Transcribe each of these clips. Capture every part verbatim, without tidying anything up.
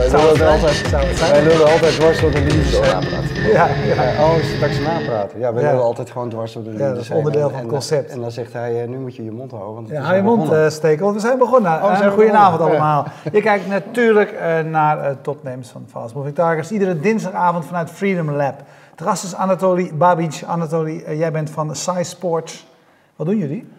wij Zou lullen het altijd, zijn? Zou het zijn? wij lullen altijd dwars door de linies. Zo hè. napraten. Ja, ja. Ja, oh, is het dat ze napraten? Ja, wij Ja. lullen altijd gewoon dwars door de linies. Ja, dat is heen. onderdeel En- van het en- concept. En dan zegt hij, eh, nu moet je je mond houden. Want het Ja, is hou je al mond begonnen. uh, steken, want we zijn begonnen. we Uh, zijn Goedenavond begonnen, allemaal. Je kijkt natuurlijk uh, naar uh, topnames van Fast Moving Targets. Iedere dinsdagavond vanuit Freedom Lab. De gast is Anatoly Babic. Anatoly, uh, jij bent van Size Sports. Wat doen jullie?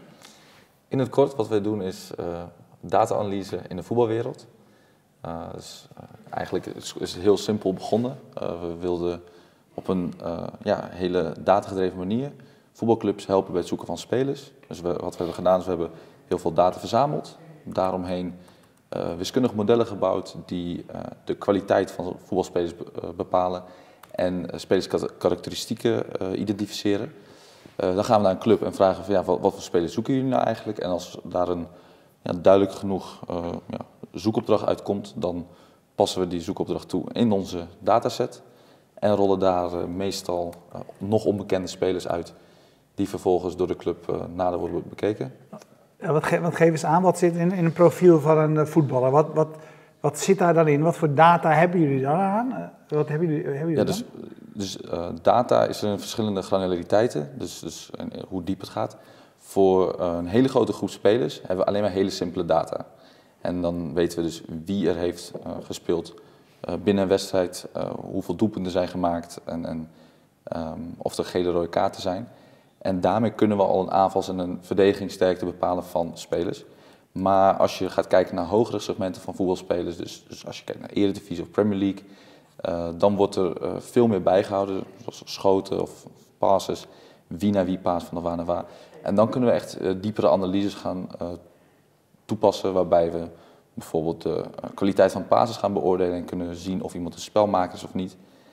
In het kort, wat wij doen is uh, data-analyse in de voetbalwereld. Uh, dus, uh, eigenlijk is, is het heel simpel begonnen. Uh, we wilden op een uh, ja, hele datagedreven manier voetbalclubs helpen bij het zoeken van spelers. Dus we, wat we hebben gedaan is we hebben heel veel data verzameld. Daaromheen uh, wiskundige modellen gebouwd die uh, de kwaliteit van voetbalspelers be, uh, bepalen en uh, spelerskarakteristieken uh, identificeren. Uh, dan gaan we naar een club en vragen van ja, wat, wat voor spelers zoeken jullie nou eigenlijk? En als daar een ja, duidelijk genoeg uh, ja, zoekopdracht uitkomt, dan passen we die zoekopdracht toe in onze dataset en rollen daar uh, meestal uh, nog onbekende spelers uit die vervolgens door de club uh, nader worden bekeken. Ja, wat, ge wat geef eens aan, wat zit in, in een profiel van een uh, voetballer? Wat, wat, wat zit daar dan in? Wat voor data hebben jullie dan aan? Uh, wat hebben jullie, hebben jullie ja, dan? dus dus uh, data is er in verschillende granulariteiten, dus, dus uh, hoe diep het gaat. Voor uh, een hele grote groep spelers hebben we alleen maar hele simpele data. En dan weten we dus wie er heeft uh, gespeeld uh, binnen een wedstrijd, uh, hoeveel doelpunten zijn gemaakt en, en um, of er gele rode kaarten zijn. En daarmee kunnen we al een aanvals- en een verdedigingssterkte bepalen van spelers. Maar als je gaat kijken naar hogere segmenten van voetbalspelers, dus, dus als je kijkt naar Eredivisie of Premier League, uh, dan wordt er uh, veel meer bijgehouden, zoals schoten of passes, wie naar wie paast, van waar naar waar. En dan kunnen we echt uh, diepere analyses gaan uh, toepassen, waarbij we bijvoorbeeld de uh, kwaliteit van passes gaan beoordelen en kunnen zien of iemand een spelmaker is of niet.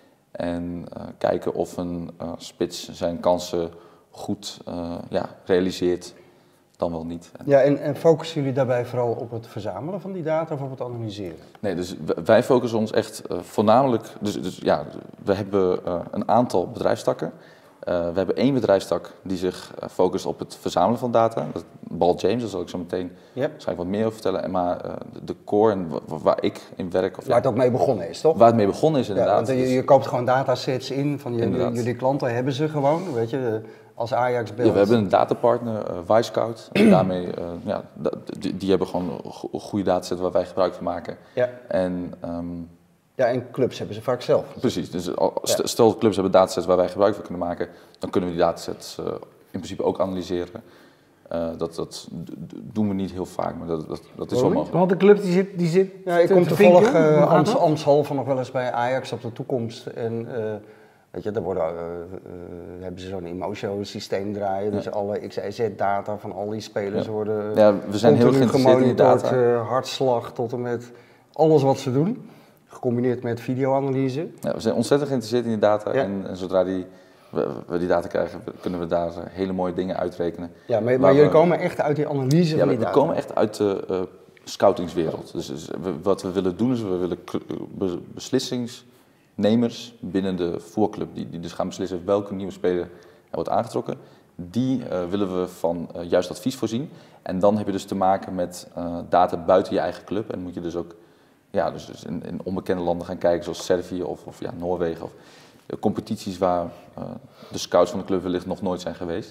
En uh, kijken of een uh, spits zijn kansen goed uh, ja, realiseert, dan wel niet. Ja, en, en focussen jullie daarbij vooral op het verzamelen van die data of op het analyseren? Nee, dus wij focussen ons echt uh, voornamelijk, dus, dus ja, we hebben uh, een aantal bedrijfstakken. Uh, we hebben één bedrijfstak die zich uh, focust op het verzamelen van data. Dat Ball James, daar zal ik zo meteen Yep. waarschijnlijk wat meer over vertellen. En maar uh, de, de core en waar, waar ik in werk, of Waar ja, het ook mee begonnen is, toch? waar het mee begonnen is Ja, inderdaad. want je, je koopt gewoon datasets in van je, Inderdaad. jullie klanten, hebben ze gewoon, weet je, als Ajax belt. Ja, we hebben een datapartner, uh, Wisecout. En daarmee, uh, ja, die, die hebben gewoon een go- goede dataset waar wij gebruik van maken. Ja. En, um, ja, en clubs hebben ze vaak zelf. precies, dus al- st- Ja. stel clubs hebben datasets waar wij gebruik van kunnen maken, dan kunnen we die datasets uh, in principe ook analyseren. Uh, dat, dat d- d- doen we niet heel vaak, maar dat, dat, dat is wel mogelijk. Want de club die zit, die zit Ja, ik te- kom te toevallig vinken. Hoe uh, gaat Amst, dat? Amshalve nog wel eens bij Ajax op de toekomst. En uh, weet je, daar worden, uh, uh, hebben ze zo'n Emotion-systeem draaien. Dus Ja. alle X Y Z-data van al die spelers Ja. worden Ja, we zijn heel continu geïnteresseerd in die gemonitord, data. uh, hartslag tot en met alles wat ze doen. Gecombineerd met videoanalyse. Ja, we zijn ontzettend geïnteresseerd in die data Ja. en, en zodra die, we, we die data krijgen, kunnen we daar uh, hele mooie dingen uitrekenen. Ja, maar, maar Waar jullie we- komen echt uit die analyse Ja, van we, die we data. komen echt uit de uh, scoutingswereld. Dus, dus we- wat we willen doen is, we willen k- be- beslissingsnemers binnen de voetbalclub, die, die dus gaan beslissen welke nieuwe speler er wordt aangetrokken, die uh, willen we van uh, juist advies voorzien. En dan heb je dus te maken met uh, data buiten je eigen club en moet je dus ook ja, dus, dus in, in onbekende landen gaan kijken, zoals Servië of, of ja, Noorwegen, of uh, competities waar uh, de scouts van de club wellicht nog nooit zijn geweest.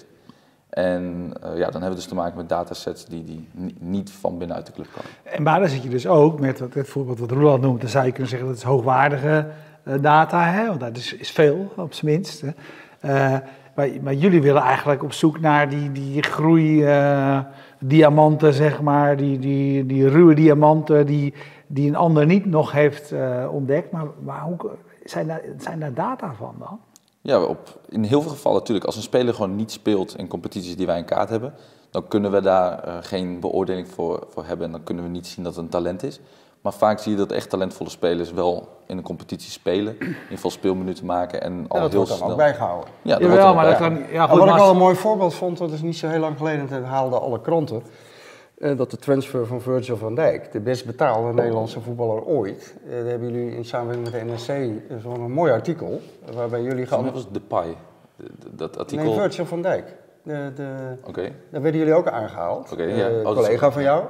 En uh, ja, dan hebben we dus te maken met datasets die, die ni- niet van binnenuit de club komen. En maar dan zit je dus ook met wat- het voorbeeld wat Roland noemt. Dan zou je kunnen zeggen dat is hoogwaardige uh, data, hè? Want dat is, is veel, op zijn minst. Hè? Uh, maar, maar jullie willen eigenlijk op zoek naar die, die groei uh, diamanten, zeg maar. Die, die, die ruwe diamanten die, die een ander niet nog heeft uh, ontdekt. Maar, maar hoe, zijn, daar, zijn daar data van dan? Ja, op, in heel veel gevallen natuurlijk. Als een speler gewoon niet speelt in competities die wij in kaart hebben, dan kunnen we daar uh, geen beoordeling voor, voor hebben en dan kunnen we niet zien dat het een talent is. Maar vaak zie je dat echt talentvolle spelers wel in een competitie spelen, in veel speelminuten maken en al Ja, dat heel wordt dan snel. ook bijgehouden. Ja, dat Jawel, wordt er maar ook dat bij. kan... Ja, En goed, wat ik maar- wel een mooi voorbeeld vond, dat is niet zo heel lang geleden, dat haalden alle kranten, eh, dat de transfer van Virgil van Dijk, de best betaalde Nederlandse voetballer ooit, eh, daar hebben jullie in samenwerking met de N R C eh, zo'n een mooi artikel, waarbij jullie Volgens mij gaan... was het Depay, de- de- dat artikel. Nee, Virgil van Dijk. De, de, Oké. daar werden jullie ook aangehaald. Oké, Eh, ja. Oh, Een dat is collega ook- van jou.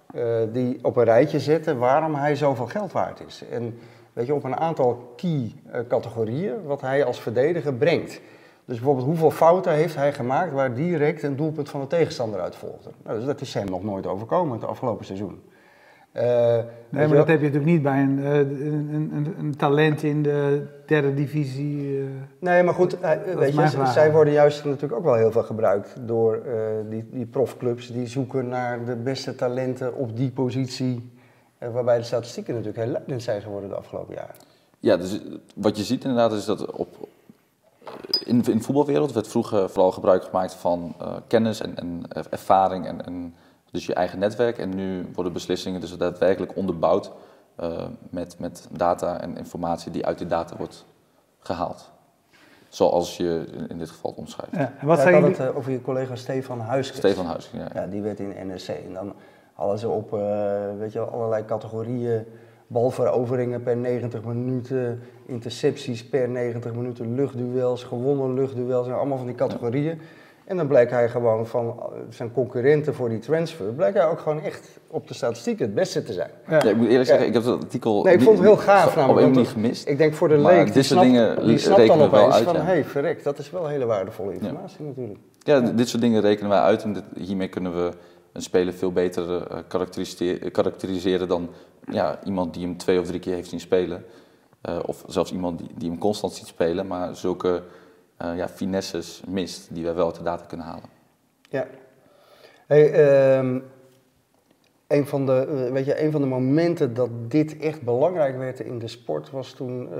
uh, die op een rijtje zetten waarom hij zoveel geld waard is. En weet je, op een aantal key uh, categorieën wat hij als verdediger brengt. Dus bijvoorbeeld hoeveel fouten heeft hij gemaakt waar direct een doelpunt van de tegenstander uit volgde. Nou, dus dat is hem nog nooit overkomen het afgelopen seizoen. Uh, nee, maar dat heb je natuurlijk niet bij een, een, een, een talent in de derde divisie. Uh, nee, maar goed, uh, weet je, z- zij worden juist natuurlijk ook wel heel veel gebruikt door uh, die, die profclubs die zoeken naar de beste talenten op die positie. Uh, waarbij de statistieken natuurlijk heel leidend zijn geworden de afgelopen jaren. Ja, dus wat je ziet inderdaad is dat op, in, in de voetbalwereld werd vroeger vooral gebruik gemaakt van uh, kennis en, en ervaring en, en dus je eigen netwerk. En nu worden beslissingen dus daadwerkelijk onderbouwd uh, met, met data en informatie die uit die data wordt gehaald. Zoals je in dit geval omschrijft. Ja, en wat ja, zijn ik had jullie... het uh, over je collega Stefan Huiskes. Stefan Huiskes, ja. Ja, die werd in N R C. En dan hadden ze op uh, weet je, allerlei categorieën, balveroveringen per negentig minuten, intercepties per negentig minuten, luchtduels, gewonnen luchtduels, en allemaal van die categorieën. En dan bleek hij gewoon van zijn concurrenten voor die transfer, bleek hij ook gewoon echt op de statistieken het beste te zijn. Ja. Ja, ik moet eerlijk zeggen, ja. ik heb dat artikel nee, ik vond het heel gaaf namelijk. Op niet gemist. Ik denk voor de leek, die snapt, dingen die snapt dan opeens uit, van, hé, ja. hey, verrek, dat is wel hele waardevolle informatie ja. natuurlijk. Ja, dit soort dingen rekenen wij uit en dit, hiermee kunnen we een speler veel beter uh, karakteriseren, karakteriseren dan ja, iemand die hem twee of drie keer heeft zien spelen. Uh, of zelfs iemand die, die hem constant ziet spelen, maar zulke uh, ja, finesses mist die wij wel uit de data kunnen halen. Ja. Hey, um, een, van de, uh, weet je, een van de momenten dat dit echt belangrijk werd in de sport was toen uh, uh,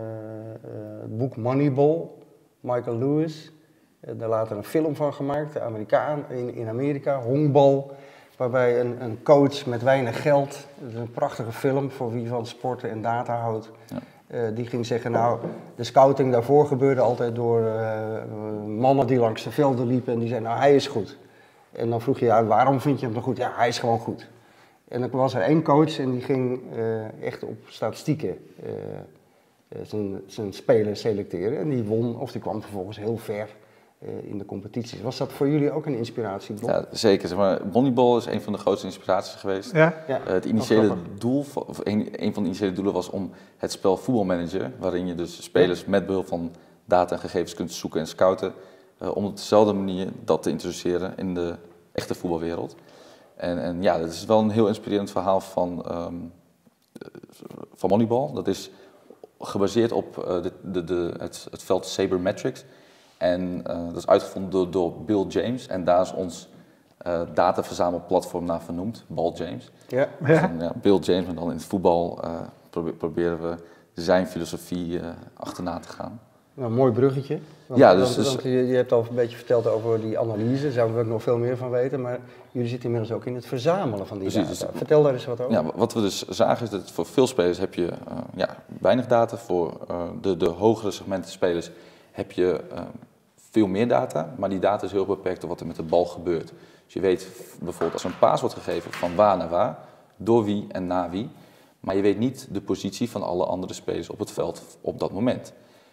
het boek Moneyball, Michael Lewis. Uh, daar later een film van gemaakt, de Amerikaan in, in Amerika, honkbal. Waarbij een, een coach met weinig geld, dat is een prachtige film voor wie van sporten en data houdt. Ja. Uh, die ging zeggen, nou, de scouting daarvoor gebeurde altijd door uh, mannen die langs de velden liepen en die zeiden, nou, hij is goed. En dan vroeg je, ja, waarom vind je hem dan goed? Ja, hij is gewoon goed. En dan was er één coach en die ging uh, echt op statistieken uh, zijn, zijn spelers selecteren. En die won, of die kwam vervolgens heel ver uh, in de competities. Was dat voor jullie ook een inspiratie? Ja, zeker. Zeg maar, Moneyball is een van de grootste inspiraties geweest. Ja? Ja. Uh, het initiële doel, of een, een van de initiële doelen was om het spel voetbalmanager, waarin je dus spelers ja. met behulp van data en gegevens kunt zoeken en scouten, uh, om op dezelfde manier dat te introduceren in de echte voetbalwereld. En, en ja, dat is wel een heel inspirerend verhaal van, um, van Moneyball. Dat is gebaseerd op uh, de, de, de, het, het veld Sabermetrics. En uh, dat is uitgevonden door, door Bill James. En daar is ons uh, dataverzamelplatform naar vernoemd, Ball James. Ja. Dus dan, ja, Bill James, maar dan in het voetbal uh, probe proberen we zijn filosofie uh, achterna te gaan. Nou, een mooi bruggetje. Want, ja, dus, want, dus, want je, je hebt al een beetje verteld over die analyse, daar zouden we ook nog veel meer van weten, maar jullie zitten inmiddels ook in het verzamelen van die precies, data. Dus, Vertel daar eens wat over. Ja, wat we dus zagen is dat voor veel spelers heb je uh, ja, weinig data, voor uh, de, de hogere segmenten spelers heb je uh, veel meer data, maar die data is heel beperkt door wat er met de bal gebeurt. Dus je weet bijvoorbeeld als er een paas wordt gegeven van waar naar waar, door wie en naar wie, maar je weet niet de positie van alle andere spelers op het veld op dat moment.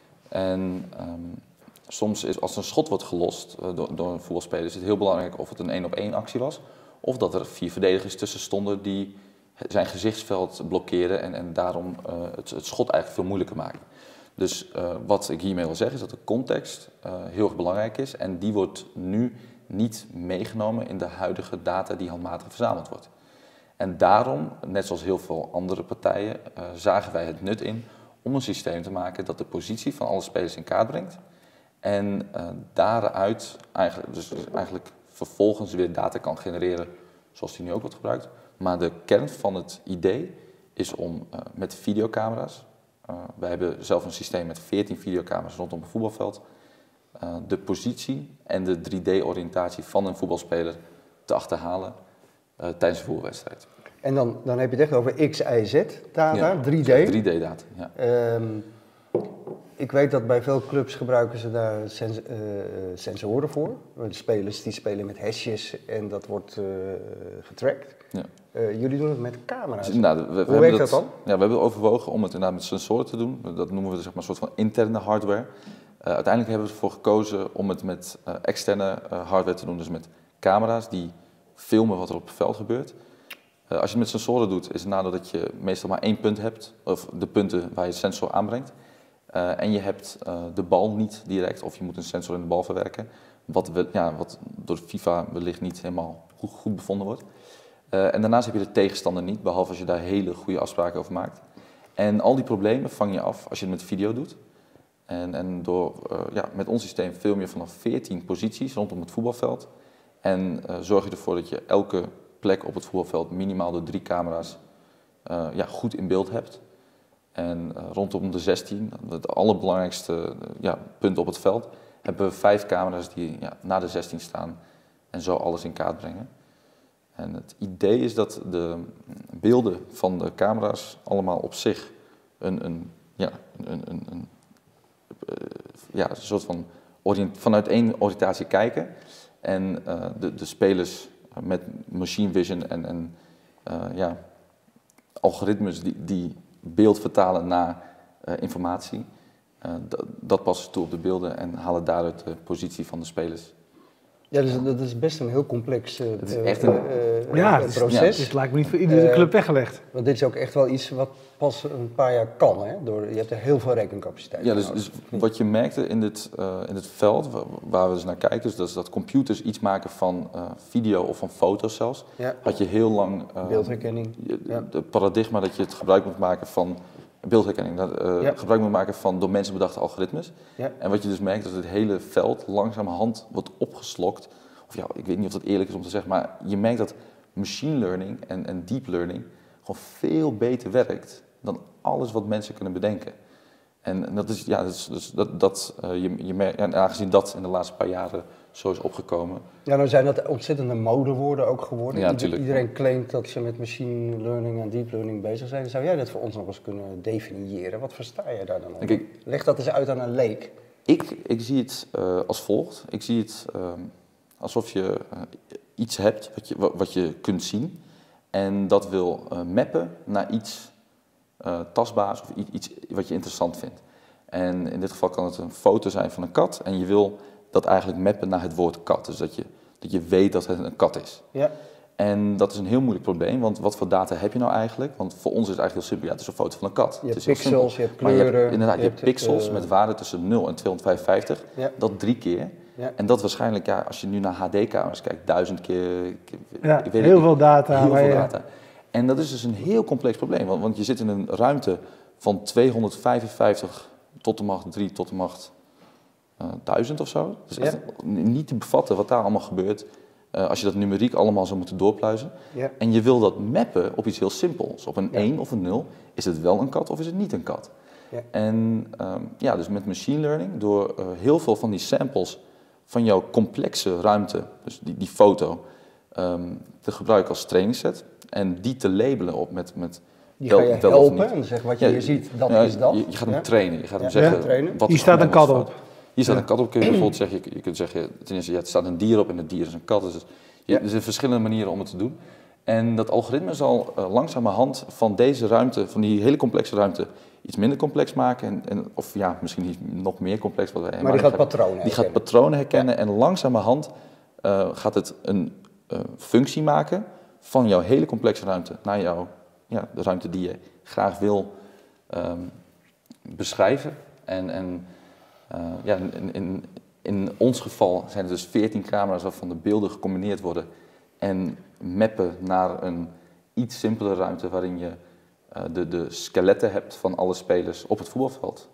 En um, soms is als een schot wordt gelost uh, door, door een voetbalspeler, is het heel belangrijk of het een één op één actie was, of dat er vier verdedigers tussen stonden die zijn gezichtsveld blokkeerden en, en daarom uh, het, het schot eigenlijk veel moeilijker maken. Dus uh, wat ik hiermee wil zeggen is dat de context uh, heel erg belangrijk is en die wordt nu niet meegenomen in de huidige data die handmatig verzameld wordt. En daarom, net zoals heel veel andere partijen, uh, zagen wij het nut in om een systeem te maken dat de positie van alle spelers in kaart brengt en uh, daaruit eigenlijk, dus eigenlijk vervolgens weer data kan genereren zoals die nu ook wordt gebruikt. Maar de kern van het idee is om uh, met videocamera's, uh, wij hebben zelf een systeem met veertien videocamera's rondom een voetbalveld, uh, de positie en de drie D-oriëntatie van een voetbalspeler te achterhalen uh, tijdens een voetbalwedstrijd. En dan, dan heb je het echt over X, Y, Z data, Ja, drie D. drie D data, ja. Um, ik weet dat bij veel clubs gebruiken ze daar sens uh, sensoren voor. De spelers die spelen met hashjes en dat wordt uh, getrackt. Ja. Uh, jullie doen het met camera's. Dus, nou, we, we Hoe werkt dat, dat dan? Ja, we hebben overwogen om het inderdaad met sensoren te doen. Dat noemen we dus, zeg maar, een soort van interne hardware. Uh, uiteindelijk hebben we ervoor gekozen om het met uh, externe uh, hardware te doen. Dus met camera's die filmen wat er op het veld gebeurt. Uh, als je het met sensoren doet, is het nadeel dat je meestal maar één punt hebt, of de punten waar je sensor aanbrengt. Uh, en je hebt uh, de bal niet direct, of je moet een sensor in de bal verwerken, wat, we, ja, wat door FIFA wellicht niet helemaal goed, goed bevonden wordt. Uh, en daarnaast heb je de tegenstander niet, behalve als je daar hele goede afspraken over maakt. En al die problemen vang je af als je het met video doet. En, en door, uh, ja, met ons systeem film je vanaf veertien posities rondom het voetbalveld. En uh, zorg je ervoor dat je elke plek op het voetbalveld minimaal door drie camera's uh, ja, goed in beeld hebt. En uh, rondom de zestien, het allerbelangrijkste uh, ja, punt op het veld, hebben we vijf camera's die ja, na de zestien staan en zo alles in kaart brengen. En het idee is dat de beelden van de camera's allemaal op zich een, een, ja, een, een, een, uh, ja, een soort van orient, vanuit één oriëntatie kijken. En uh, de, de spelers met machine vision en, en uh, ja, algoritmes die, die beeld vertalen naar uh, informatie, uh, dat, dat passen ze toe op de beelden en halen daaruit de positie van de spelers. Ja, dus dat is best een heel complex uh, het is echt een, uh, ja, uh, het is, proces. Ja, het lijkt me niet voor iedere uh, club weggelegd. Want dit is ook echt wel iets wat pas een paar jaar kan. Hè? Door, je hebt er heel veel rekencapaciteit. Ja, dus, dus wat je merkte in dit, uh, in dit veld, waar, waar we dus naar kijken, is dat, dat computers iets maken van uh, video of van foto's zelfs. Ja. Had je heel lang uh, beeldherkenning. Ja. Het paradigma dat je het gebruik moet maken van beeldherkenning, dat, uh, ja. gebruik moet maken van door mensen bedachte algoritmes. Ja. En wat je dus merkt, is dat het hele veld langzamerhand wordt opgeslokt. Of ja, ik weet niet of dat eerlijk is om te zeggen, maar je merkt dat machine learning en, en deep learning gewoon veel beter werkt dan alles wat mensen kunnen bedenken. En, en dat is, ja, dat, is, dus dat, dat uh, je, je merkt, en aangezien dat in de laatste paar jaren zo is opgekomen. Ja, nou zijn dat ontzettende modewoorden ook geworden. Ja, natuurlijk. Iedereen claimt dat ze met machine learning en deep learning bezig zijn. Zou jij dat voor ons nog eens kunnen definiëren? Wat versta je daar dan onder? Leg dat eens uit aan een leek. Ik, ik zie het uh, als volgt. Ik zie het uh, alsof je uh, iets hebt wat je, wat je kunt zien. En dat wil uh, mappen naar iets uh, tastbaars of iets wat je interessant vindt. En in dit geval kan het een foto zijn van een kat. En je wil dat eigenlijk mappen naar het woord kat. Dus dat je, dat je weet dat het een kat is. Ja. En dat is een heel moeilijk probleem, want wat voor data heb je nou eigenlijk? Want voor ons is het eigenlijk heel simpel. Ja, het is een foto van een kat. Je hebt het is pixels, je hebt kleuren. Maar je hebt, inderdaad, je, je hebt hebt pixels uh... met waarden tussen nul en tweehonderdvijfenvijftig. Ja. Dat drie keer. Ja. En dat waarschijnlijk, ja, als je nu naar H D-camera's kijkt, duizend keer... Ja, ik weet heel het, veel data. Heel veel je... data. En dat is dus een heel complex probleem, want, want je zit in een ruimte van tweehonderdvijfenvijftig tot de macht drie tot de macht uh, duizend of zo. Dus ja. echt niet te bevatten wat daar allemaal gebeurt. Uh, als je dat numeriek allemaal zou moeten doorpluizen. Ja. En je wil dat mappen op iets heel simpels. Op een ja. één of een nul. Is het wel een kat of is het niet een kat? Ja. En um, ja, dus met machine learning, door uh, heel veel van die samples van jouw complexe ruimte, dus die, die foto, um, te gebruiken als trainingsset. En die te labelen op met... met die wel, ga je wel helpen en zeggen wat je ja, hier ziet, dat ja, is dat. Je, je gaat hem ja. trainen. Je gaat hem ja. zeggen... Ja. Wat hier staat een kat op. Hier staat ja. een kat op, kun je bijvoorbeeld zeggen, je kunt zeggen, ten eerste, ja, er staat een dier op en het dier is een kat. Dus je, ja. er zijn verschillende manieren om het te doen. En dat algoritme zal uh, langzamerhand van deze ruimte, van die hele complexe ruimte, iets minder complex maken. En, en, of ja, misschien niet nog meer complex. Wat wij, maar, maar die gaat patronen Die gaat patronen herkennen ja. en langzamerhand uh, gaat het een uh, functie maken van jouw hele complexe ruimte naar jouw, ja, de ruimte die je graag wil um, beschrijven. En... en Uh, ja, in, in, in ons geval zijn er dus veertien camera's waarvan de beelden gecombineerd worden en mappen naar een iets simpelere ruimte waarin je uh, de, de skeletten hebt van alle spelers op het voetbalveld.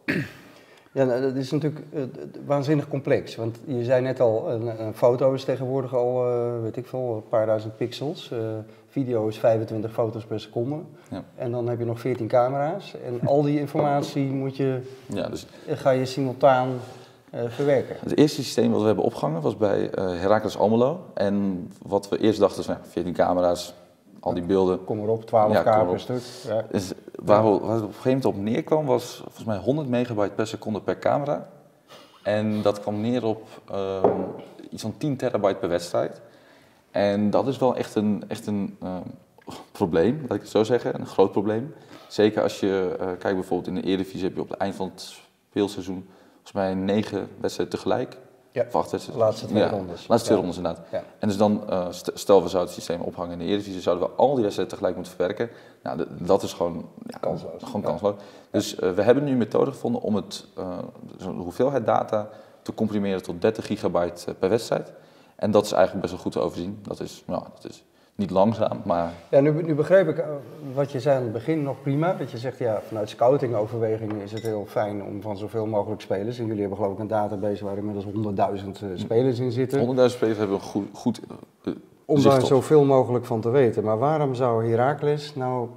Ja, dat is natuurlijk uh, waanzinnig complex, want je zei net al, een, een foto is tegenwoordig al, uh, weet ik veel, een paar duizend pixels. Uh, video is vijfentwintig foto's per seconde. Ja. En dan heb je nog veertien camera's. En al die informatie moet je, ja, dus, ga je simultaan uh, verwerken. Het eerste systeem wat we hebben opgehangen was bij uh, Heracles Almelo. En wat we eerst dachten, nou, veertien camera's, al die beelden. Kom erop, twaalf ja, k per stuk. Ja. Dus waar, we, waar we op een gegeven moment op neerkwam was volgens mij honderd megabyte per seconde per camera. En dat kwam neer op um, iets van tien terabyte per wedstrijd. En dat is wel echt een, echt een uh, probleem, laat ik het zo zeggen, een groot probleem. Zeker als je uh, kijkt bijvoorbeeld in de Eredivisie heb je op het eind van het speelseizoen volgens mij negen wedstrijden tegelijk. Ja, Of acht wedstrijden. laatste twee ja, rondes. laatste twee Ja. rondes inderdaad. Ja. En dus dan, uh, stel we zouden het systeem ophangen in de Eredivisie, zouden we al die wedstrijden tegelijk moeten verwerken. Nou, d- dat is gewoon ja, Kansloos. Gewoon Ja. kansloos. Dus uh, we hebben nu een methode gevonden om het, uh, de hoeveelheid data te comprimeren tot dertig gigabyte per wedstrijd. En dat is eigenlijk best wel goed te overzien. Dat is, nou, dat is niet langzaam, maar... Ja, nu, nu begreep ik uh, wat je zei aan het begin nog prima. Dat je zegt, ja, vanuit scoutingoverwegingen is het heel fijn om van zoveel mogelijk spelers. En jullie hebben geloof ik een database waar inmiddels honderdduizend uh, spelers in zitten. honderdduizend spelers hebben een goed, goed uh, Om daar zoveel mogelijk van te weten. Maar waarom zou Heracles nou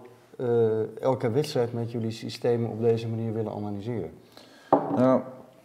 uh, elke wedstrijd met jullie systemen op deze manier willen analyseren? Nou,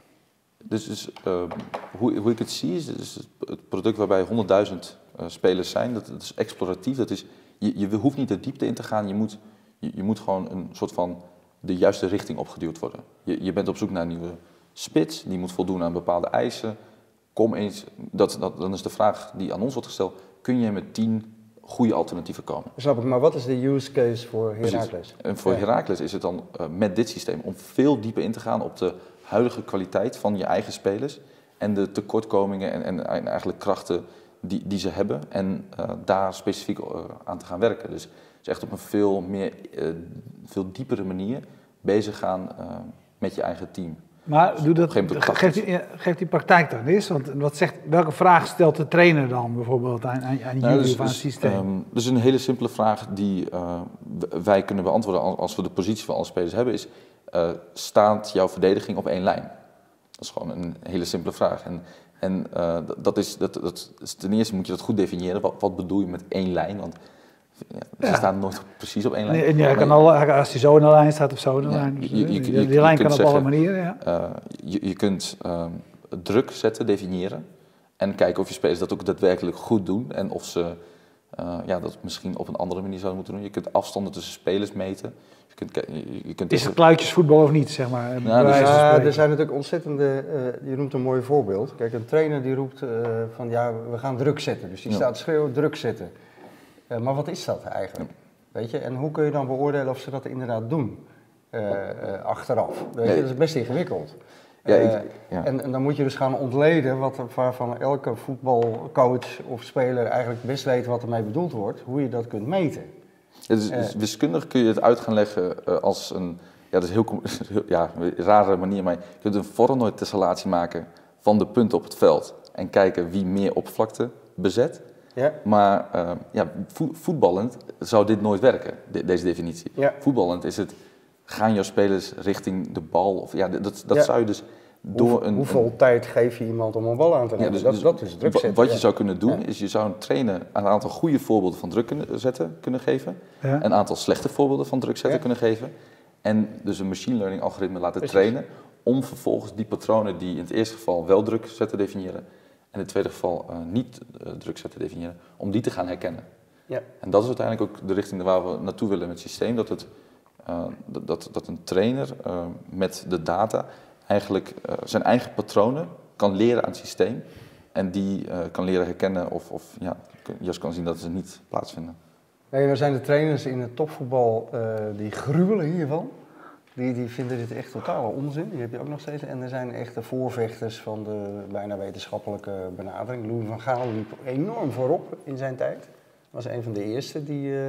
dus, dus uh, hoe, hoe ik het zie is, is het product waarbij honderdduizend uh, spelers zijn, dat, dat is exploratief. Dat is, je, je hoeft niet de diepte in te gaan, je moet, je, je moet gewoon een soort van de juiste richting opgeduwd worden. Je, je bent op zoek naar een nieuwe spits, die moet voldoen aan bepaalde eisen. Kom eens, dat, dat, dan is de vraag die aan ons wordt gesteld, kun je met tien goede alternatieven komen? Snap ik, maar wat is de use case voor Heracles? Precies. En voor Ja. Heracles is het dan uh, met dit systeem om veel dieper in te gaan op de huidige kwaliteit van je eigen spelers en de tekortkomingen en, en, en eigenlijk krachten die, die ze hebben en uh, daar specifiek uh, aan te gaan werken. Dus, dus echt op een veel, meer, uh, veel diepere manier bezig gaan uh, met je eigen team. Maar doe dat, Op een gegeven moment geeft, die, geeft die praktijk dan eens? Want wat zegt, welke vraag stelt de trainer dan bijvoorbeeld aan, aan, aan Nou, jullie dus, of aan het dus, systeem? um, dus een hele simpele vraag die uh, wij kunnen beantwoorden als, als we de positie van alle spelers hebben is, uh, staat jouw verdediging op één lijn? Dat is gewoon een hele simpele vraag. En, en uh, dat is, dat, dat is, ten eerste moet je dat goed definiëren. Wat, wat bedoel je met één lijn? Want ja, ze Ja. staan nooit precies op één lijn. Nee, en ja, Maar kan je- al, als hij zo in de lijn staat of zo in de Ja, lijn. je- Dus, je- eh, je- die, je- die je lijn kunt kan op alle zeggen, manieren, ja. Uh, je, je kunt um, druk zetten, definiëren. En kijken of je spelers dat ook daadwerkelijk goed doen. En of ze uh, ja, dat misschien op een andere manier zouden moeten doen. Je kunt afstanden tussen spelers meten. Je kunt, ke- je, je kunt Is het kluitjesvoetbal of niet, zeg maar? bij dus- wijze van Ja, spreken? er zijn natuurlijk ontzettende, uh, je noemt een mooi voorbeeld. Kijk, een trainer die roept uh, van ja, we gaan druk zetten. Dus die Ja. staat te schreeuwen, druk zetten. Uh, maar wat is dat eigenlijk? Weet je? En hoe kun je dan beoordelen of ze dat inderdaad doen? Uh, uh, achteraf. Weet je? Nee. Dat is best ingewikkeld. Ja, ik- Uh, ja. en, en dan moet je dus gaan ontleden wat, waarvan elke voetbalcoach of speler eigenlijk best weet wat ermee bedoeld wordt. Hoe je dat kunt meten. Het is, Eh. dus wiskundig kun je het uit gaan leggen uh, als een, ja, dat is heel, com- heel ja, een rare manier, maar je kunt een vormnoodtesselatie maken van de punten op het veld en kijken wie meer oppervlakte bezet. Ja? Maar uh, ja, vo- voetballend zou dit nooit werken, de- deze definitie. Ja. Voetballend is het, gaan jouw spelers richting de bal? Of, ja, dat dat Ja. zou je dus door Hoe- een... hoeveel een, tijd geef je iemand om een bal aan te ja, nemen? dus- dat, dus dat is druk wa- zetten. Wat je ja. zou kunnen doen, Ja. is je zou een trainer een aantal goede voorbeelden van druk kunnen zetten, kunnen geven. Ja. Een aantal slechte voorbeelden van druk zetten Ja. kunnen geven. En dus een machine learning algoritme laten Precies. trainen om vervolgens die patronen die in het eerste geval wel druk zetten definiëren en in het tweede geval uh, niet uh, druk zetten definiëren, om die te gaan herkennen. Ja. En dat is uiteindelijk ook de richting waar we naartoe willen met het systeem, dat, het, uh, dat, dat, dat een trainer uh, met de data eigenlijk uh, zijn eigen patronen kan leren aan het systeem en die uh, kan leren herkennen of, of ja, juist kan zien dat ze niet plaatsvinden. Nee, nou zijn de trainers in het topvoetbal, uh, die gruwelen hiervan. Die, die vinden dit echt totale onzin, die heb je ook nog steeds. En er zijn echt de voorvechters van de bijna wetenschappelijke benadering. Louis van Gaal liep enorm voorop in zijn tijd. Was een van de eerste die uh,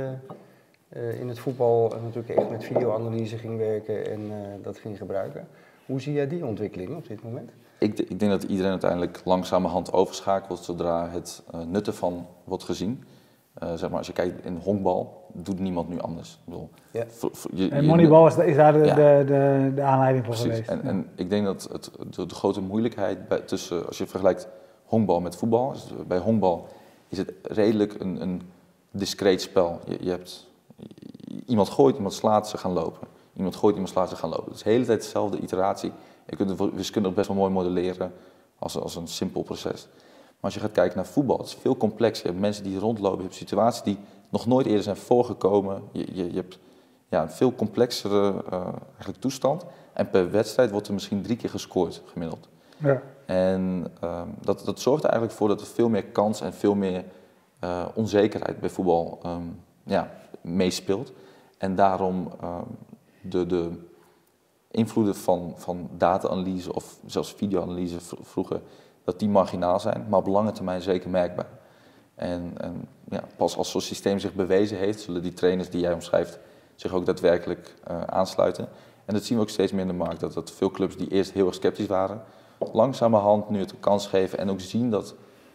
uh, in het voetbal uh, natuurlijk echt met videoanalyse ging werken en uh, dat ging gebruiken. Hoe zie jij die ontwikkeling op dit moment? Ik, ik denk dat iedereen uiteindelijk langzamerhand overschakelt zodra het uh, nut ervan wordt gezien. Uh, zeg maar, als je kijkt in honkbal, doet niemand nu anders. Ik bedoel, Ja. voor- voor- je- En je- Moneyball is, is daar de, Ja. de, de, de aanleiding voor Precies. geweest. En, en ik denk dat het, de, de grote moeilijkheid bij, tussen, als je vergelijkt honkbal met voetbal, is bij honkbal is het redelijk een, een discreet spel. Je, je hebt, iemand gooit, iemand slaat, ze gaan lopen. Iemand gooit, iemand slaat, ze gaan lopen. Het is de hele tijd dezelfde iteratie. Je kunt het wiskundig best wel mooi modelleren als, als een simpel proces. Maar als je gaat kijken naar voetbal, het is veel complexer. Je hebt mensen die rondlopen, je hebt situaties die nog nooit eerder zijn voorgekomen. Je, je, je hebt ja, een veel complexere uh, eigenlijk toestand. En per wedstrijd wordt er misschien drie keer gescoord, gemiddeld. Ja. En uh, dat, dat zorgt er eigenlijk voor dat er veel meer kans en veel meer uh, onzekerheid bij voetbal um, ja, meespeelt. En daarom um, de, de invloeden van, van data-analyse of zelfs videoanalyse v- vroeger dat die marginaal zijn, maar op lange termijn zeker merkbaar. En, en ja, pas als zo'n systeem zich bewezen heeft, zullen die trainers die jij omschrijft zich ook daadwerkelijk uh, aansluiten. En dat zien we ook steeds meer in de markt, dat, dat veel clubs die eerst heel erg sceptisch waren, langzamerhand nu het een kans geven en ook zien dat,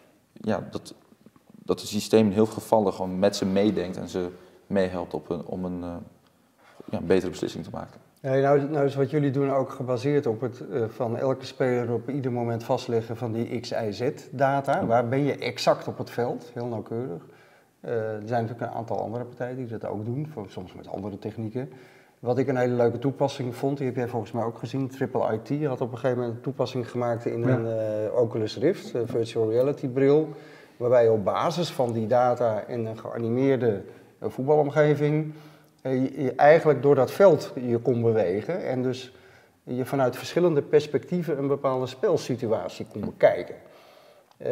ja, dat, dat het systeem in heel veel gevallen gewoon met ze meedenkt en ze meehelpt op een, om een, uh, ja, een betere beslissing te maken. Ja, nou, nou is wat jullie doen ook gebaseerd op het uh, van elke speler op ieder moment vastleggen van die X, Y, Z data. Ja. Waar ben je exact op het veld, heel nauwkeurig. Uh, er zijn natuurlijk een aantal andere partijen die dat ook doen, soms met andere technieken. Wat ik een hele leuke toepassing vond, die heb jij volgens mij ook gezien, Triple I T had op een gegeven moment een toepassing gemaakt in ja. een uh, Oculus Rift, een virtual reality bril, waarbij je op basis van die data in een geanimeerde uh, voetbalomgeving uh, je, je eigenlijk door dat veld je kon bewegen en dus je vanuit verschillende perspectieven een bepaalde spelsituatie kon bekijken. Uh,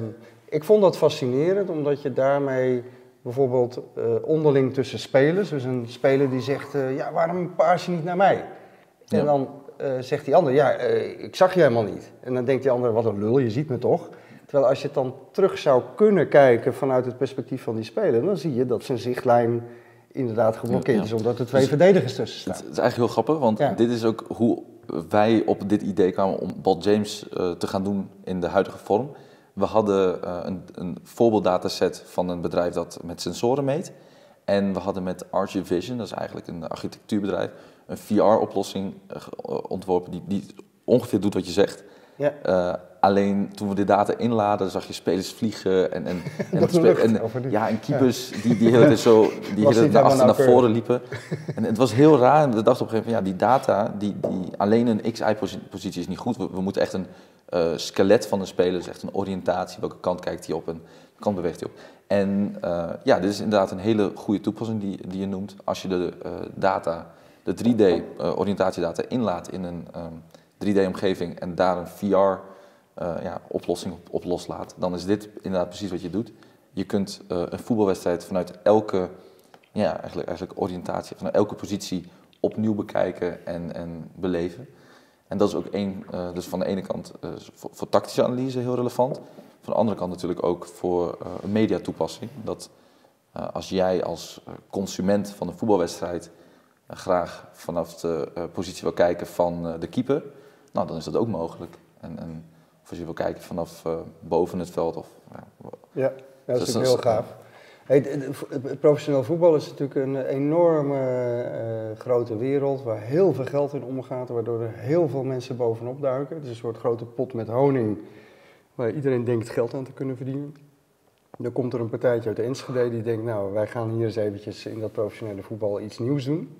ik vond dat fascinerend, omdat je daarmee bijvoorbeeld uh, onderling tussen spelers, dus een speler die zegt, uh, ja, waarom paas je niet naar mij? Ja. En dan uh, zegt die ander, ja, uh, ik zag je helemaal niet. En dan denkt die ander, wat een lul, je ziet me toch? Terwijl als je het dan terug zou kunnen kijken vanuit het perspectief van die speler, dan zie je dat zijn zichtlijn inderdaad geblokkeerd ja, ja. is, omdat er twee dus, verdedigers tussen staan. Het is eigenlijk heel grappig, want ja. dit is ook hoe wij op dit idee kwamen om Ball James uh, te gaan doen in de huidige vorm. We hadden uh, een, een voorbeelddataset van een bedrijf dat met sensoren meet. En we hadden met Archie Vision, dat is eigenlijk een architectuurbedrijf, een V R-oplossing uh, ontworpen die, die ongeveer doet wat je zegt. Ja. Uh, alleen toen we de data inladen, zag je spelers vliegen en, en, en, spe- en, ja, en keepers ja. die, die heel erg zo die heel naar achter naar voren liepen. En het was heel raar. En we dachten op een gegeven moment, ja, die data, die, die, alleen een X Y-positie is niet goed. We, we moeten echt een uh, skelet van een speler, dus echt een oriëntatie. Welke kant kijkt hij op en welke kant beweegt hij op. En uh, ja, dit is inderdaad een hele goede toepassing die, die je noemt. Als je de uh, data, de drie D-oriëntatiedata uh, inlaat in een um, drie D-omgeving en daar een V R Uh, ja, oplossing op, op loslaat, dan is dit inderdaad precies wat je doet. Je kunt uh, een voetbalwedstrijd vanuit elke, ja, eigenlijk, eigenlijk oriëntatie, vanuit elke positie opnieuw bekijken en, en beleven. En dat is ook één, uh, dus van de ene kant uh, voor, voor tactische analyse heel relevant. Van de andere kant natuurlijk ook voor uh, een mediatoepassing. Dat uh, als jij als consument van een voetbalwedstrijd uh, graag vanaf de uh, positie wil kijken van uh, de keeper, nou, dan is dat ook mogelijk. En, en als je wil kijken vanaf uh, boven het veld. Of, ja, ja, dat is dus natuurlijk heel gaaf. Hey, het professioneel voetbal is natuurlijk een enorme uh, grote wereld waar heel veel geld in omgaat, waardoor er heel veel mensen bovenop duiken. Het is een soort grote pot met honing waar iedereen denkt geld aan te kunnen verdienen. Dan komt er een partijtje uit Enschede die denkt, nou, wij gaan hier eens eventjes in dat professionele voetbal iets nieuws doen.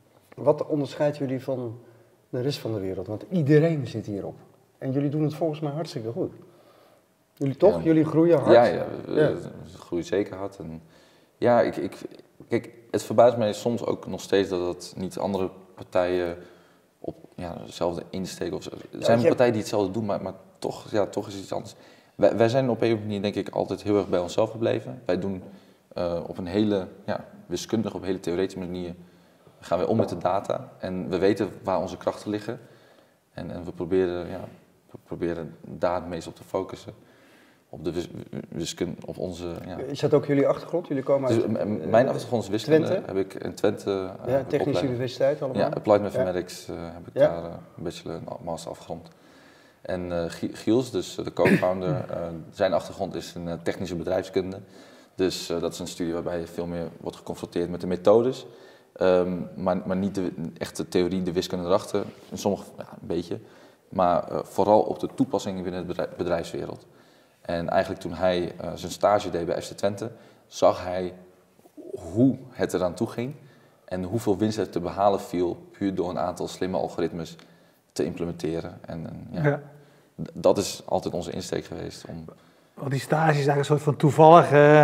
Wat onderscheidt jullie van de rest van de wereld? Want iedereen zit hierop. En jullie doen het volgens mij hartstikke goed. Jullie toch? Ja. Jullie groeien hard? Ja, ja, we, ja. we groeien zeker hard. En ja, ik, ik, kijk, het verbaast mij soms ook nog steeds dat het niet andere partijen op ja, dezelfde insteek of zo. Er ja, zijn je... partijen die hetzelfde doen, maar, maar toch, ja, toch is het iets anders. Wij, wij zijn op een of andere manier denk ik altijd heel erg bij onszelf gebleven. Wij doen uh, op een hele ja, wiskundige, op een hele theoretische manier gaan wij om met de data. En we weten waar onze krachten liggen. En, en we proberen... Ja, We proberen daar het meest op te focussen. Op de wiskunde, op onze... Ja. Is dat ook jullie achtergrond? Jullie komen uit... Dus, uh, mijn achtergrond is wiskunde. Twente? Heb ik in Twente... Uh, ja, Technische Universiteit allemaal? Ja, Applied Mathematics uh, heb ik ja. daar uh, een bachelor en master afgerond. En uh, Giels, dus de co-founder, uh, zijn achtergrond is een uh, technische bedrijfskunde. Dus uh, dat is een studie waarbij je veel meer wordt geconfronteerd met de methodes. Um, maar, maar niet de echte theorie, de wiskunde erachter. In sommige, ja, een beetje. Maar uh, vooral op de toepassingen binnen de bedrijfswereld. En eigenlijk toen hij uh, zijn stage deed bij F C Twente, zag hij hoe het eraan toe ging en hoeveel winst er te behalen viel, puur door een aantal slimme algoritmes te implementeren. En, en ja, ja. dat is altijd onze insteek geweest. Om... Want die stage is eigenlijk een soort van toevallig... Uh...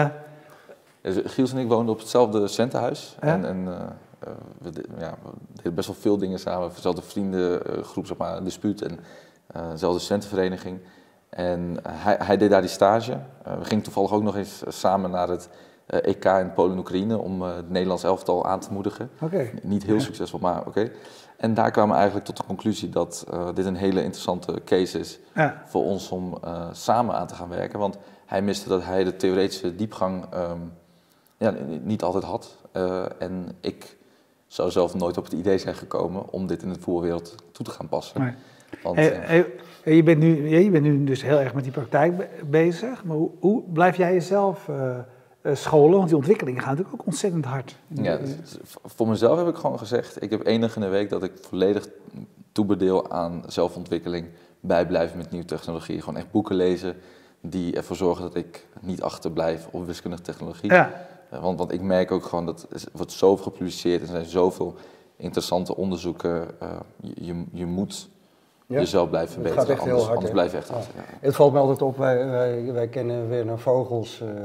Giels en ik woonden op hetzelfde centenhuis. Ja. En, en uh, uh, we, de, ja, we deden best wel veel dingen samen. Dezelfde vriendengroep, zeg maar, een dispuut en uh, dezelfde studentenvereniging. En hij, hij deed daar die stage. Uh, we gingen toevallig ook nog eens samen naar het uh, E K in Polen en Oekraïne om uh, het Nederlands elftal aan te moedigen. Okay. Niet heel succesvol, maar oké. Okay. En daar kwamen we eigenlijk tot de conclusie dat uh, dit een hele interessante case is ja. voor ons om uh, samen aan te gaan werken. Want hij miste dat hij de theoretische diepgang um, ja, niet altijd had. Uh, en ik zou zelf nooit op het idee zijn gekomen om dit in de voetbalwereld toe te gaan passen. Nee. Want, hey, hey, hey, je, bent nu, je bent nu dus heel erg met die praktijk be- bezig, maar hoe, hoe blijf jij jezelf uh, uh, scholen? Want die ontwikkelingen gaan natuurlijk ook ontzettend hard. Ja, dus, voor mezelf heb ik gewoon gezegd, ik heb één dag in de week dat ik volledig toebedeel aan zelfontwikkeling, bijblijven met nieuwe technologie. Gewoon echt boeken lezen die ervoor zorgen dat ik niet achterblijf op wiskundige technologie. Ja. Want, want ik merk ook gewoon dat er wordt zoveel gepubliceerd, er zijn zoveel interessante onderzoeken. Uh, je, je, je moet ja. jezelf blijven verbeteren, het gaat echt anders, heel hard, anders blijf je echt hard. Ja. Ja. Het valt me altijd op, wij, wij, wij kennen Werner Vogels, uh,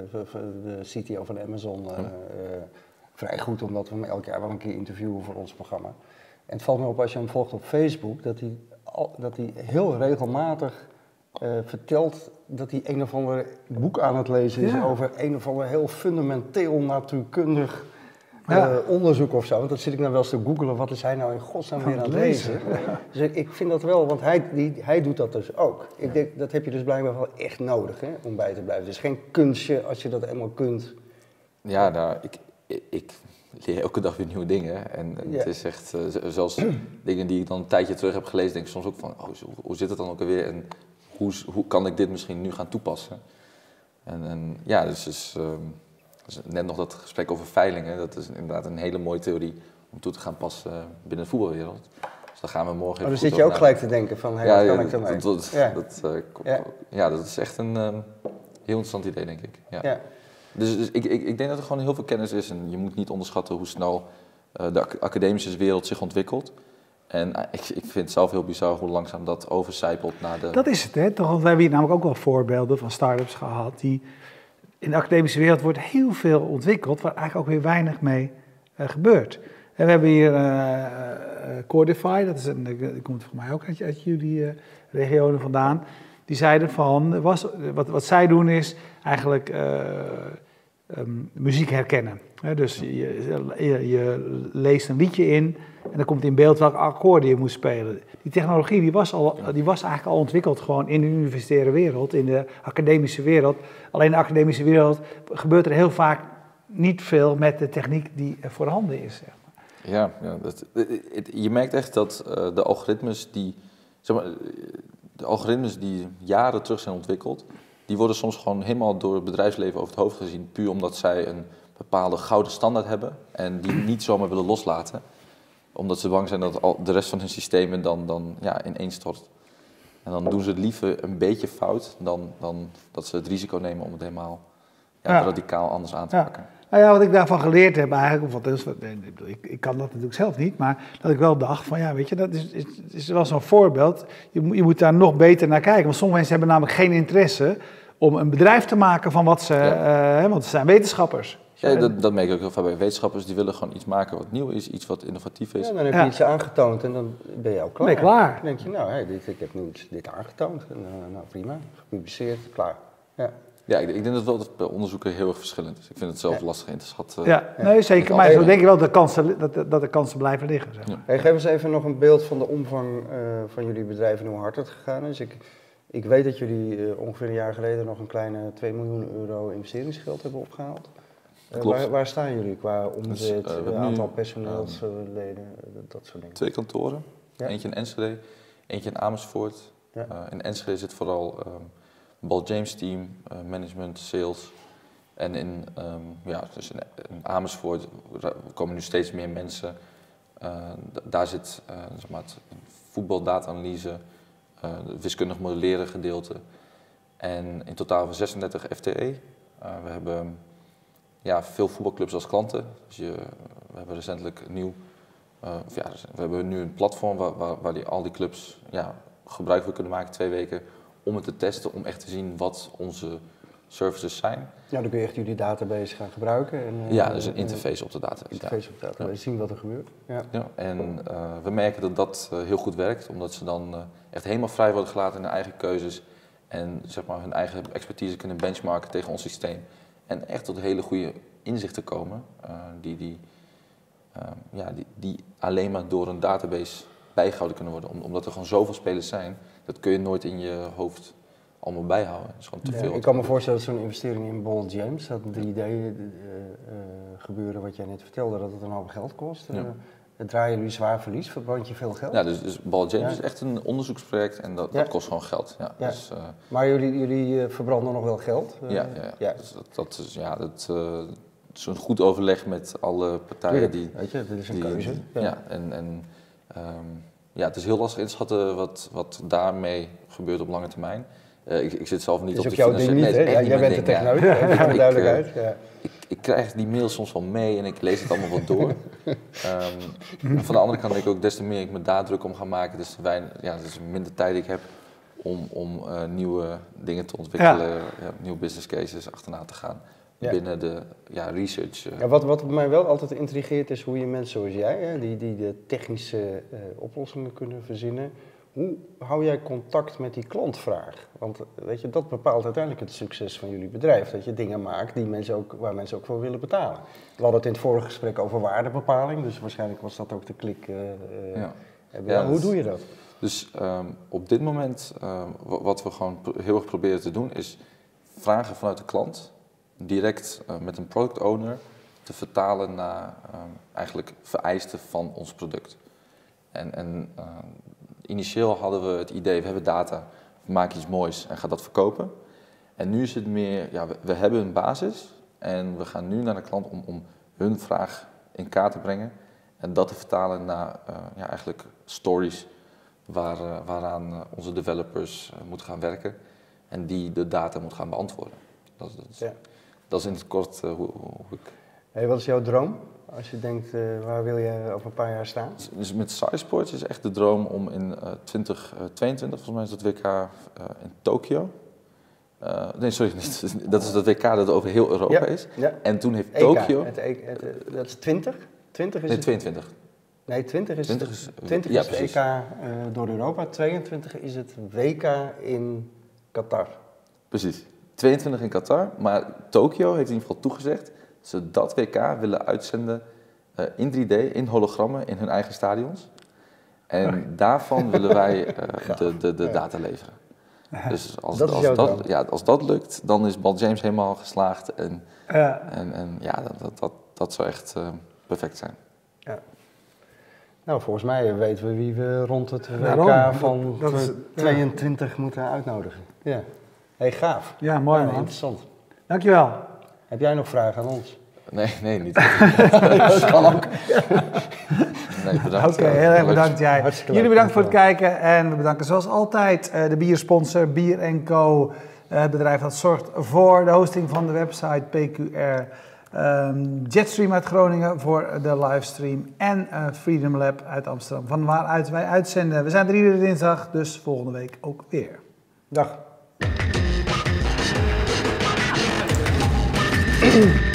de C T O van Amazon, uh, uh, vrij goed, omdat we hem elk jaar wel een keer interviewen voor ons programma. En het valt me op als je hem volgt op Facebook, dat hij, dat hij heel regelmatig uh, vertelt dat hij een of ander boek aan het lezen is ja. over een of ander heel fundamenteel natuurkundig ja. uh, onderzoek of zo. Want dat zit ik nou wel eens te googlen, wat is hij nou in godsnaam weer aan het lezen? lezen. Ja. Dus ik, ik vind dat wel, want hij, die, hij doet dat dus ook. Ik ja. denk, dat heb je dus blijkbaar wel echt nodig, hè, om bij te blijven. Het is geen kunstje als je dat eenmaal kunt. Ja, nou, ik, ik, ik leer elke dag weer nieuwe dingen. En, en ja. het is echt, uh, zelfs dingen die ik dan een tijdje terug heb gelezen, denk ik soms ook van, oh, hoe, hoe zit het dan ook alweer? En hoe, hoe kan ik dit misschien nu gaan toepassen? En, en ja, dus, dus, um, dus net nog dat gesprek over veilingen, dat is inderdaad een hele mooie theorie om toe te gaan passen binnen de voetbalwereld. Dus daar gaan we morgen even. Maar dan zit je ook gelijk te denken van, hé, hey, ja, wat kan ja, ik ermee? Dat, dat, ja. Dat, uh, ja. ja, dat is echt een um, heel interessant idee, denk ik. Ja. Ja. Dus, dus ik, ik, ik denk dat er gewoon heel veel kennis is en je moet niet onderschatten hoe snel uh, de academische wereld zich ontwikkelt. En uh, ik, ik vind het zelf heel bizar hoe langzaam dat overcijpelt naar de... Dat is het, hè? Toch, want we hebben hier namelijk ook wel voorbeelden van start-ups gehad die... In de academische wereld wordt heel veel ontwikkeld, waar eigenlijk ook weer weinig mee uh, gebeurt. En we hebben hier uh, uh, Cordify, dat is een, die komt voor mij ook uit, uit jullie uh, regionen vandaan. Die zeiden van, was, wat, wat zij doen is eigenlijk uh, um, muziek herkennen. He, dus je, je, je leest een liedje in en dan komt in beeld welke akkoorden je moet spelen. Die technologie die was, al, die was eigenlijk al ontwikkeld gewoon in de universitaire wereld, in de academische wereld. Alleen in de academische wereld gebeurt er heel vaak niet veel met de techniek die voorhanden is. Zeg maar. Ja, ja dat, je merkt echt dat uh, de algoritmes die, zeg maar, de algoritmes die jaren terug zijn ontwikkeld, die worden soms gewoon helemaal door het bedrijfsleven over het hoofd gezien, puur omdat zij een bepaalde gouden standaard hebben en die niet zomaar willen loslaten. Omdat ze bang zijn dat al de rest van hun systemen dan, dan ja, ineenstort. En dan doen ze het liever een beetje fout dan, dan dat ze het risico nemen om het helemaal ja, ja. radicaal anders aan te ja. pakken. Nou ja, wat ik daarvan geleerd heb eigenlijk, of wat is, ik, ik kan dat natuurlijk zelf niet, maar dat ik wel dacht van ja, weet je, dat is, is, is wel zo'n voorbeeld. Je, je moet daar nog beter naar kijken, want sommige mensen hebben namelijk geen interesse om een bedrijf te maken van wat ze, ja. uh, want ze zijn wetenschappers. Ja, dat, dat merk ik ook heel vaak bij wetenschappers, die willen gewoon iets maken wat nieuw is, iets wat innovatief is. Ja, dan heb je ja. iets aangetoond en dan ben je ook klaar. Ben je klaar. Dan denk je, nou, hey, dit, ik heb nu dit aangetoond, en, uh, nou prima, gepubliceerd, klaar. Ja. Ja, ik, ik denk dat wel dat bij onderzoeken heel erg verschillend is. Ik vind het zelf ja. lastig in te schatten. Ja, ja. nee zeker, maar zo denk ik wel dat de kansen, dat, dat de kansen blijven liggen. Zeg maar. ja. Hey, geef eens even nog een beeld van de omvang uh, van jullie bedrijf en hoe hard het gegaan is. Ik, ik weet dat jullie uh, ongeveer een jaar geleden nog een kleine twee miljoen euro investeringsgeld hebben opgehaald. Uh, waar, waar staan jullie qua omzet, dus, uh, aantal nu, personeelsleden, uh, dat soort dingen? Twee kantoren, ja. Eentje in Enschede, eentje in Amersfoort. Ja. Uh, in Enschede zit vooral um, Ball James team, uh, management, sales. En in, um, ja, dus in, in Amersfoort komen nu steeds meer mensen. Uh, d- daar zit uh, zeg maar het voetbaldata-analyse, uh, wiskundig modelleren gedeelte. En in totaal van zesendertig F T E. Uh, we hebben ja, veel voetbalclubs als klanten. Dus je, we hebben recentelijk nieuw, uh, of ja, we hebben nu een platform waar, waar, waar die, al die clubs ja, gebruik van kunnen maken, twee weken, om het te testen, om echt te zien wat onze services zijn. Ja, dan kun je echt jullie database gaan gebruiken. En, uh, ja, dus een interface op de database. Interface op de database, ja. Zien wat er gebeurt. Ja. Ja, en uh, we merken dat dat uh, heel goed werkt, omdat ze dan uh, echt helemaal vrij worden gelaten in hun eigen keuzes en zeg maar, hun eigen expertise kunnen benchmarken tegen ons systeem. en echt tot hele goede inzichten komen, uh, die, die, uh, ja, die, die alleen maar door een database bijgehouden kunnen worden. Om, omdat er gewoon zoveel spelers zijn, dat kun je nooit in je hoofd allemaal bijhouden. Dat is gewoon te Ja, veel. ik kan me voorstellen dat zo'n investering in Ball James, dat drie D uh, uh, gebeuren wat jij net vertelde, dat het een hoop geld kost. Uh, Ja. Draaien jullie zwaar verlies? Verbrand je veel geld? Ja, dus, dus Ball James Ja. is echt een onderzoeksproject en dat, Ja. dat kost gewoon geld. Ja, Ja. Dus, uh, Maar jullie, jullie uh, verbranden nog wel geld? Uh, ja, ja, ja. ja. Dus dat, dat is, ja, dat, uh, is een goed overleg met alle partijen. Tuurlijk, die, weet je, dit is een die, keuze. Ja, ja en, en um, ja, het is heel lastig inschatten wat, wat daarmee gebeurt op lange termijn. Uh, ik, ik zit zelf niet is op ook de jouw ding niet, nee, hè? Ja, jij bent de ding, techneut, ja. ja. ik, duidelijkheid. uh, Ja. ik, ik krijg die mails soms wel mee en ik lees het allemaal wat door. um, van de andere kant denk ik ook, des te meer ik me daar druk om ga maken, des te weinig, ja, des te minder tijd ik heb om, om uh, nieuwe dingen te ontwikkelen, ja. Ja, nieuwe business cases achterna te gaan. Ja. Binnen de ja, research. Uh. Ja, wat, wat mij wel altijd intrigeert is hoe je mensen zoals jij, hè, die, die de technische uh, oplossingen kunnen verzinnen, hoe hou jij contact met die klantvraag? Want weet je, dat bepaalt uiteindelijk het succes van jullie bedrijf. Dat je dingen maakt die mensen ook, waar mensen ook voor willen betalen. We hadden het in het vorige gesprek over waardebepaling, dus waarschijnlijk was dat ook de klik. Uh, ja. Ja, ja, hoe doe je dat? Dus um, op dit moment, uh, wat we gewoon heel erg proberen te doen, is vragen vanuit de klant direct uh, met een product owner te vertalen naar uh, eigenlijk vereisten van ons product. En, en uh, initieel hadden we het idee, we hebben data, we maken iets moois en gaan dat verkopen. En nu is het meer, ja, we, we hebben een basis en we gaan nu naar de klant om, om hun vraag in kaart te brengen en dat te vertalen naar uh, ja, eigenlijk stories waar, uh, waaraan uh, onze developers uh, moeten gaan werken en die de data moeten gaan beantwoorden. Dat, dat, is, ja. dat is in het kort uh, hoe, hoe ik... Hey, wat is jouw droom? Als je denkt, uh, waar wil je over een paar jaar staan? Dus met SciSports is echt de droom om in uh, twintig tweeëntwintig, volgens mij is dat W K uh, in Tokio. Uh, nee, sorry, niet. Dat is dat W K dat over heel Europa ja, is. Ja. En toen heeft E K, Tokio... Het, het, het, het, dat is twintig? twintig is nee, het... tweeëntwintig. Nee, twintig is, twintig het, is, twintig ja, is het E K uh, door Europa, tweeëntwintig is het W K in Qatar. Precies, tweeëntwintig in Qatar, maar Tokio heeft in ieder geval toegezegd dat ze dat W K willen uitzenden uh, in drie D, in hologrammen, in hun eigen stadions. En oh. daarvan willen wij uh, de, de, de data leveren. Dus als dat, als, dat, ja, als dat lukt, dan is Ball James helemaal geslaagd. En ja, en, en, ja dat, dat, dat, dat zou echt uh, perfect zijn. Ja. Nou, volgens mij weten we wie we rond het W K Daarom, van dat, dat is, tweeëntwintig ja. moeten uitnodigen. Ja. Hey, gaaf. Ja, mooi ja, man. Interessant. Dankjewel. Heb jij nog vragen aan ons? Nee, nee, niet. Dat kan ook. Nee, bedankt. Oké, okay, heel erg bedankt jij. Hartstikke Jullie leuk. bedankt voor het kijken en we bedanken zoals altijd uh, de biersponsor Bier en Co. Uh, het bedrijf dat zorgt voor de hosting van de website P Q R. Um, Jetstream uit Groningen voor de livestream en uh, Freedom Lab uit Amsterdam, van waaruit wij uitzenden. We zijn er iedere dinsdag, dus volgende week ook weer. Dag.